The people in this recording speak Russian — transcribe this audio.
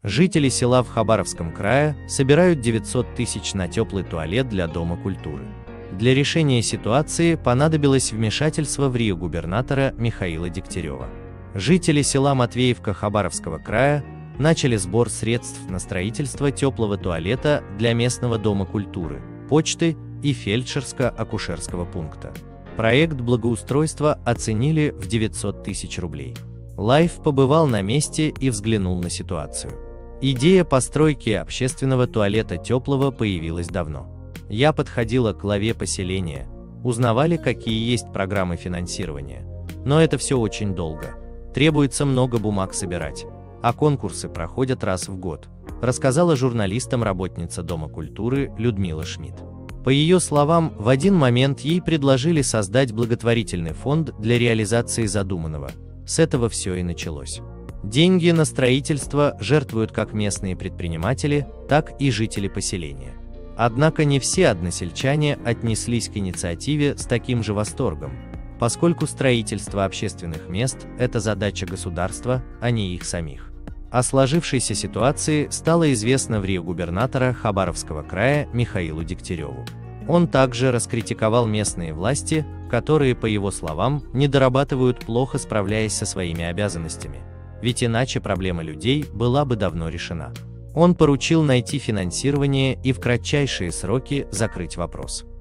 Жители села в Хабаровском крае собирают 900 тысяч на теплый туалет для Дома культуры. Для решения ситуации понадобилось вмешательство в рио губернатора Михаила Дегтярева. Жители села Матвеевка Хабаровского края начали сбор средств на строительство теплого туалета для местного Дома культуры, почты и фельдшерско-акушерского пункта. Проект благоустройства оценили в 900 тысяч рублей. Лайв побывал на месте и взглянул на ситуацию. Идея постройки общественного туалета теплого появилась давно. Я подходила к главе поселения, узнавали, какие есть программы финансирования. Но это все очень долго. Требуется много бумаг собирать, а конкурсы проходят раз в год, рассказала журналистам работница Дома культуры Людмила Шмидт. По ее словам, в один момент ей предложили создать благотворительный фонд для реализации задуманного. С этого все и началось. Деньги на строительство жертвуют как местные предприниматели, так и жители поселения. Однако не все односельчане отнеслись к инициативе с таким же восторгом, поскольку строительство общественных мест – это задача государства, а не их самих. О сложившейся ситуации стало известно в рио губернатора Хабаровского края Михаилу Дегтяреву. Он также раскритиковал местные власти, которые, по его словам, не дорабатывают, плохо справляясь со своими обязанностями. Ведь иначе проблема людей была бы давно решена. Он поручил найти финансирование и в кратчайшие сроки закрыть вопрос.